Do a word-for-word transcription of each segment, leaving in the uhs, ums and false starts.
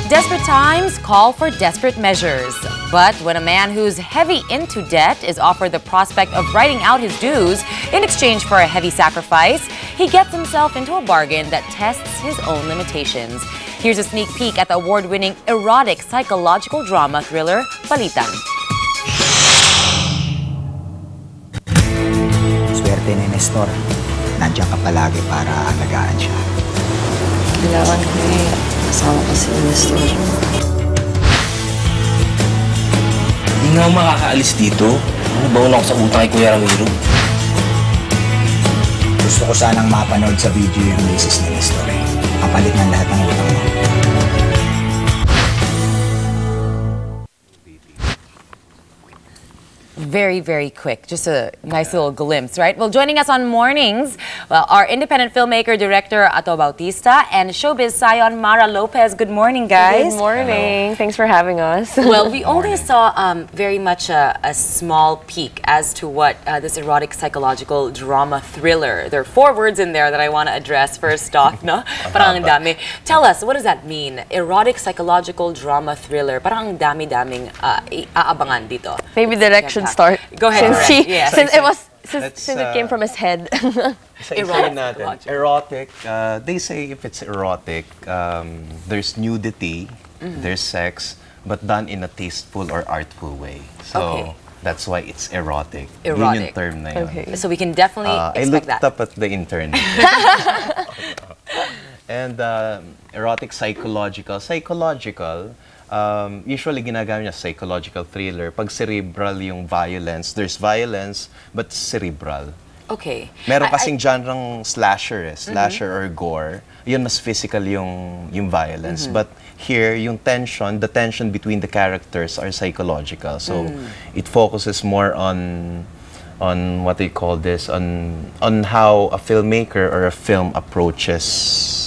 Desperate times call for desperate measures. But when a man who's heavy into debt is offered the prospect of writing out his dues in exchange for a heavy sacrifice, he gets himself into a bargain that tests his own limitations. Here's a sneak peek at the award-winning erotic psychological drama thriller, Palitan. Swerte ni Nestor. Nandiyan ka palagi para alagaan siya. Kailangan ko eh. Kasama ko si Nestor. Hindi nga ako makakaalis dito. Ano ba ako sa utang kay Kuya Ramiro? Gusto ko sanang mapanood sa video yung misis ni Nestor eh. Kapalit ng lahat ng utang mo. Very, very quick. Just a nice little glimpse, right? Well, joining us on Mornings, well, our independent filmmaker, Director Ato Bautista, and showbiz scion, Mara Lopez. Good morning, guys. Good morning. Hello. Thanks for having us. Well, we only saw um, very much a, a small peek as to what uh, this erotic psychological drama thriller. There are four words in there that I want to address first off, no? Parang ang dami. Tell us, what does that mean? Erotic psychological drama thriller. Parang ang dami-daming uh, aabangan dito. Maybe direction start. Go ahead. Since, he, yeah. since it was since, since uh, it came from his head. Erotic. Natin. Erotic. Uh, they say if it's erotic, um, there's nudity, mm-hmm. there's sex, but done in a tasteful or artful way. So okay. that's why it's erotic. Erotic. Yun yung term na yun. Okay. So we can definitely uh, expect I looked that. up at the internet. And uh, erotic psychological. Psychological. Um, usually ginagamit niya psychological thriller. Pag cerebral yung violence, there's violence, but cerebral. Okay. Meron I, kasing I, genre slasher eh, slasher mm-hmm. or gore. Yun mas physical yung, yung violence. Mm-hmm. But here, yung tension, the tension between the characters are psychological. So mm. it focuses more on on what they call this, on on how a filmmaker or a film approaches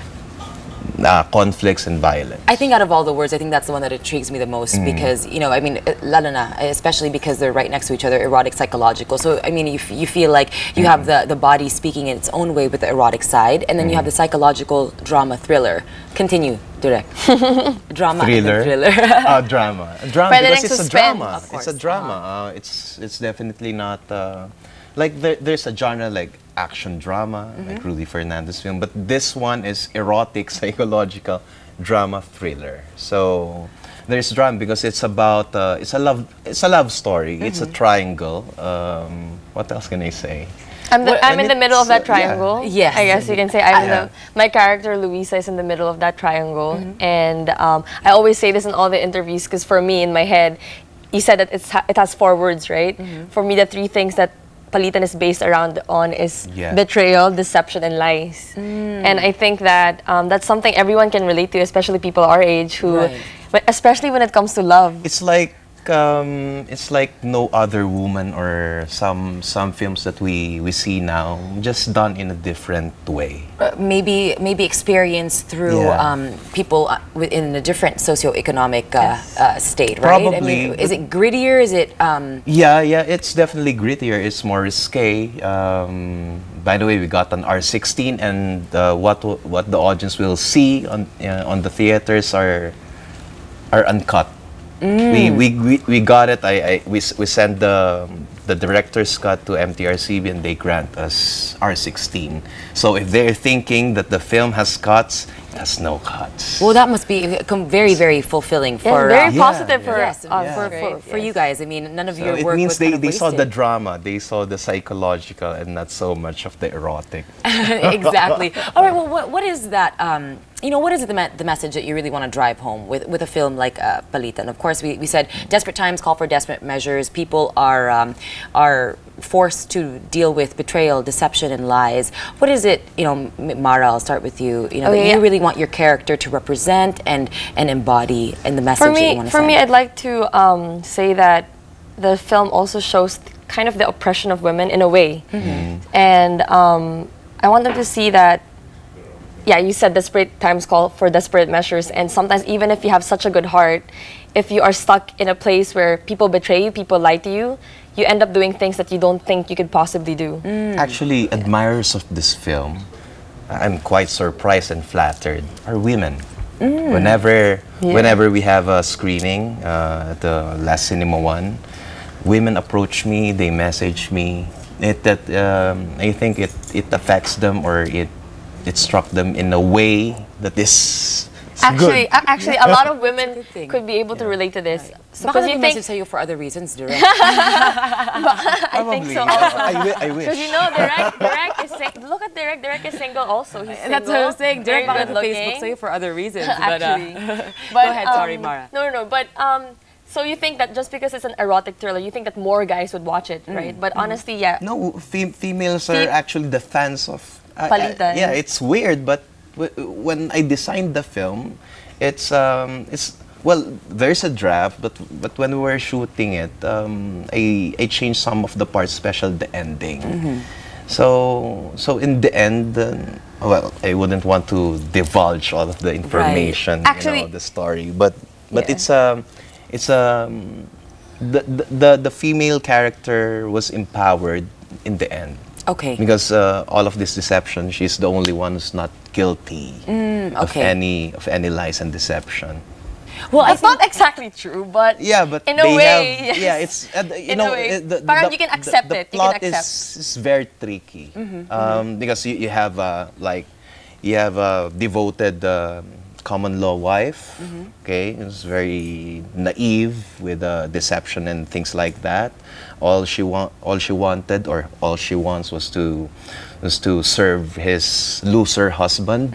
Uh, conflicts and violence. I think out of all the words, I think that's the one that intrigues me the most mm. because, you know, I mean, lalo na, especially because they're right next to each other, erotic, psychological. So, I mean, you, f you feel like you mm. have the, the body speaking in its own way with the erotic side, and then mm. you have the psychological drama thriller. Continue, Direct. Drama thriller. thriller. uh, drama. Drama because it's a drama. It's a drama. Uh, it's, it's definitely not... Uh, like, there, there's a genre like action drama, mm-hmm. like Rudy Fernandez film, but this one is erotic, psychological drama thriller. So there's drama because it's about uh, it's a love it's a love story. Mm-hmm. It's a triangle. Um, what else can I say? I'm, the, well, I'm in the middle of that triangle. Yeah. Yes. I guess you can say I'm yeah. the, my character Luisa is in the middle of that triangle, mm-hmm. and um, I always say this in all the interviews because for me in my head, you said that it's ha it has four words, right? Mm-hmm. For me, the three things that Palitan is based around on is yeah. betrayal, deception, and lies. Mm. And I think that um, that's something everyone can relate to, especially people our age, who, right. but especially when it comes to love. It's like um, it's like No Other Woman or some some films that we we see now, just done in a different way. Uh, maybe maybe experienced through yeah. um, people uh, in a different socioeconomic uh, yes. uh, state, right? Probably. I mean, is it grittier? Is it? Um... Yeah, yeah, it's definitely grittier. It's more risque. Um, by the way, we got an R sixteen, and uh, what what the audience will see on uh, on the theaters are are uncut. Mm. We, we we we got it. I, I we we sent the the director's cut to M T R C B and they grant us R sixteen. So if they're thinking that the film has cuts, it has no cuts. Well, that must be very very fulfilling for yeah, very uh, positive yeah, for yes, us, yeah. for, right? for, for yes. you guys. I mean, none of So your it work means was they kind of they saw the wasted. drama, they saw the psychological, and not so much of the erotic. Exactly. All right. Well, what what is that? Um, you know, what is the, me the message that you really want to drive home with, with a film like uh, Palitan? Of course, we, we said desperate times call for desperate measures. People are um, are forced to deal with betrayal, deception, and lies. What is it, you know, Mara, I'll start with you, you know, okay, that yeah. you really want your character to represent and, and embody and the message for me, that you want to For send? me, I'd like to um, say that the film also shows kind of the oppression of women in a way. Mm-hmm. And um, I want them to see that, yeah, you said desperate times call for desperate measures, and sometimes even if you have such a good heart, if you are stuck in a place where people betray you, people lie to you, you end up doing things that you don't think you could possibly do. Mm. Actually, admirers of this film, I'm quite surprised and flattered, are women. Mm. Whenever, yeah. whenever we have a screening, uh, at the last Cinema One, women approach me, they message me. It that um, I think it it affects them, or it it struck them in a way that is actually good. a- actually a lot of women good thing. could be able to relate to this. Right. So, Baka because you nag-message think sa'yo for other reasons, direct. I think so. I, wi- I Because wish. you know, Direct, Direct is sing- look at Direct, Direct is single also. He's And that's what I was single, saying. very Direct baka good to Facebook looking. sa'yo for other reasons. but, uh, Actually. Go ahead, sorry, um, Mara. No, no, no. But um, so you think that just because it's an erotic thriller, you think that more guys would watch it, right? But honestly, yeah. No, fem- females are Fe- actually the fans of. Uh, Palitan. yeah, it's weird, but w- when I designed the film, it's um, it's well, there's a draft, but but when we were shooting it, um, I I changed some of the parts, especially the ending. So so in the end, uh, well, I wouldn't want to divulge all of the information, you Actually- know, the story, but but Yeah. it's um, it's um, the, the the the female character was empowered in the end. Okay. Because uh, all of this deception, she's the only one who's not guilty of okay. any of any lies and deception. Well, I It's think not exactly true, but Yeah, but in a they way, have, yes. yeah, it's uh, the- you In a know way. uh, the, Parang the, you can the- accept the it, you can plot is accept. is very tricky um, because you, you have uh, like you have a devoted uh, common law wife, okay, who's very naive with uh, deception and things like that. All she want, all she wanted, or all she wants, was to was to serve his loser husband,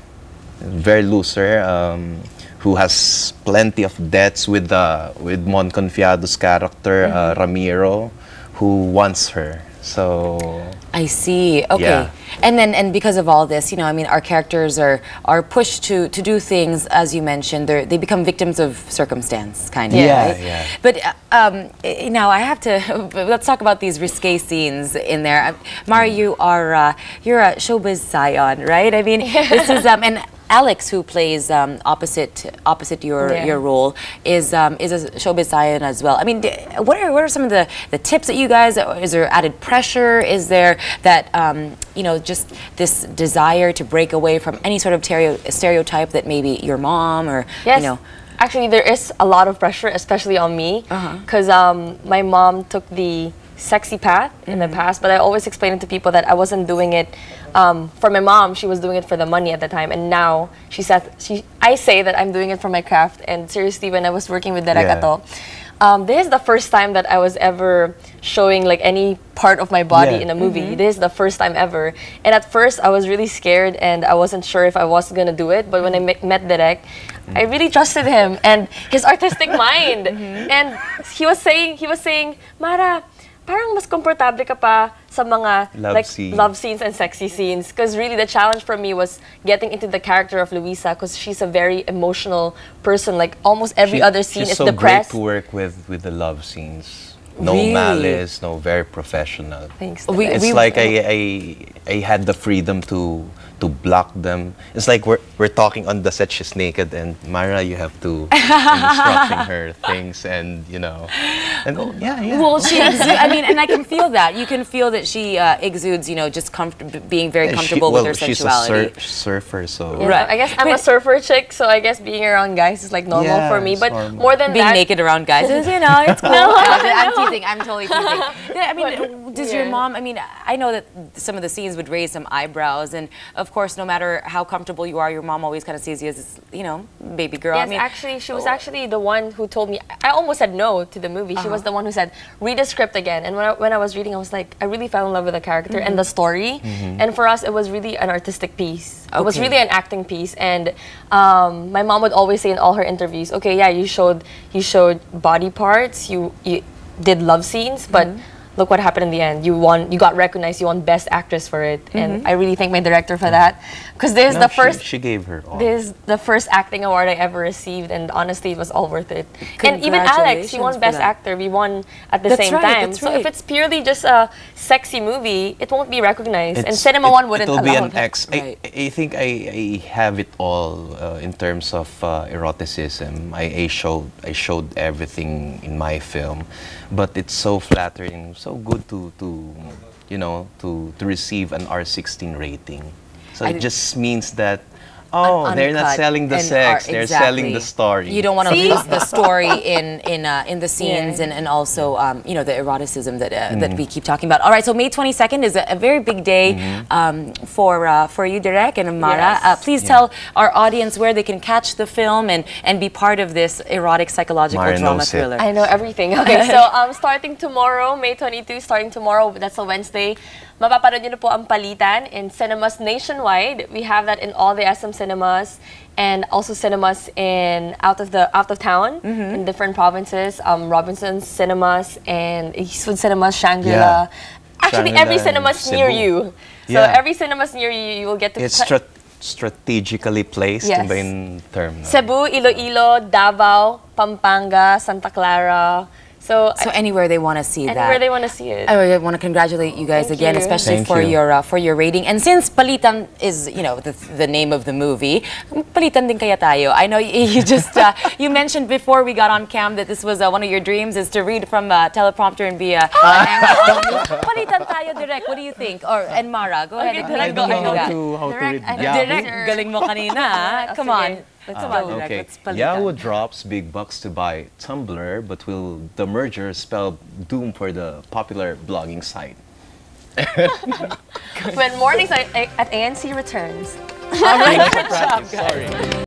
very loser, um, who has plenty of debts with uh, with Mon Confiado's character, uh, Ramiro, who wants her. So I see. Okay. Yeah. And then, and because of all this, you know, I mean, our characters are are pushed to to do things, as you mentioned. They they become victims of circumstance, kind of. Yeah, right? yeah. But uh, um, eh, now I have to. Let's talk about these risque scenes in there. Uh, Mara, you are uh, you're a showbiz scion, right? I mean, this is um and. Alex, who plays um, opposite opposite your Yeah. your role, is um, is a showbiz scion as well. I mean, d- what are what are some of the, the tips that you guys? Is there added pressure? Is there that um, you know, just this desire to break away from any sort of tereo- stereotype that maybe your mom or yes, you know? actually there is a lot of pressure, especially on me, because um, my mom took the sexy path in the past, but I always explained it to people that I wasn't doing it um, for my mom. She was doing it for the money at the time, and now she said she. I say that I'm doing it for my craft. And seriously, when I was working with Director Yeah. Ato, um, this is the first time that I was ever showing like any part of my body Yeah. in a movie. This is the first time ever. And at first, I was really scared, and I wasn't sure if I was gonna do it. But when I me- met Direct, I really trusted him and his artistic mind. And he was saying, he was saying, Mara, parang mas komportable ka pa sa mga Love like scene. love scenes and sexy scenes, because really the challenge for me was getting into the character of Luisa, because she's a very emotional person. Like almost every She- other scene she's is so depressed. great to work with with the love scenes. No Really? malice, no, very professional. Thanks. We- Direct. It's like I, I I had the freedom to to block them. It's like we're we're talking on the set. She's naked, and Mara, you have to I'm instructing her things, and you know, and oh yeah, yeah. Well, she exudes, I mean, and I can feel that. You can feel that she uh, exudes, you know, just comfort- being very And she- comfortable well, with her she's sensuality. a sur- surfer, so Yeah, Right. I guess I'm a But- surfer chick, so I guess being around guys is like normal Yeah, for me. it's But normal. more than Being that, naked around guys is, you know, it's cool. No, I'm no. teasing. I'm totally teasing. Yeah, I mean, does your yeah. mom? I mean, I know that some of the scenes would raise some eyebrows, and of course, no matter how comfortable you are, your mom always kind of sees you as, this, you know, baby girl. Yes, I mean, actually, she was actually the one who told me. I almost said no to the movie. She was the one who said, read the script again. And when I, when I was reading, I was like, I really fell in love with the character and the story. And for us, it was really an artistic piece. It was Okay. really an acting piece. And um, my mom would always say in all her interviews, okay, yeah, you showed you showed body parts, you, you did love scenes, but look what happened in the end. You won. You got recognized. You won Best Actress for it, and I really thank my director for that. Because this is No, the she- first. She, gave her all. This is the first acting award I ever received, and honestly, it was all worth it. And even Alex, he won Congratulations for Best that. Actor. We won at the That's same right, time. that's So if right. it's purely just a sexy movie, it won't be recognized. and It's- Cinema it- One wouldn't it'll allow be an it. X. Right. I, I think I, I have it all uh, in terms of uh, eroticism. I, I showed I showed everything in my film, but it's so flattering, so good to to you know to to receive an R sixteen rating. So I- it just means that Oh, un- they're not uncut selling the and sex, are- they're exactly. selling the story. You don't want to See? lose the story in in uh, in the scenes Yeah. and, and also um, you know, the eroticism that uh, that we keep talking about. All right, so May twenty-second is a, a very big day um, for uh, for you, Direk and Mara. Yes. Uh, please tell our audience where they can catch the film and and be part of this erotic psychological Mara drama knows it. thriller. I know everything. Okay, so um, starting tomorrow, May twenty-second, starting tomorrow, that's a Wednesday, mapapanood nyo na po ang Palitan in cinemas nationwide. We have that in all the S M cinemas and also cinemas in out of the out of town in different provinces. Um, Robinson's cinemas and Eastwood cinemas, Shangri-La. Yeah. Actually, Shangri-La every and cinema's near Cebu. you. So Yeah. every cinema's near you, you will get to. It's cut- stra- strategically placed, Yes. ba yung term? No? Cebu, Iloilo, Davao, Pampanga, Santa Clara. So, So anywhere they want to see that. anywhere they want to see it. I want to congratulate you guys Thank again, you. especially Thank for you. your uh, for your rating. And since Palitan is, you know, the, the name of the movie, Palitan din kaya tayo. I know you, you just uh, you mentioned before we got on cam that this was uh, one of your dreams is to read from a teleprompter and be a an anchor. Palitan tayo, Direk. What do you think? Or and Mara, go ahead. Okay, and Direk, go go ahead. ahead. how to, how to Direct, read I know. Yahoo. Direk, galing mo kanina. ah. Come on. Sige. Let's Ah, go, Direk. Okay, Let's Palitan. Yahoo drops big bucks to buy Tumblr, but will the merger spell doom for the popular blogging site? When mornings at at A N C returns. All right, good job, guys.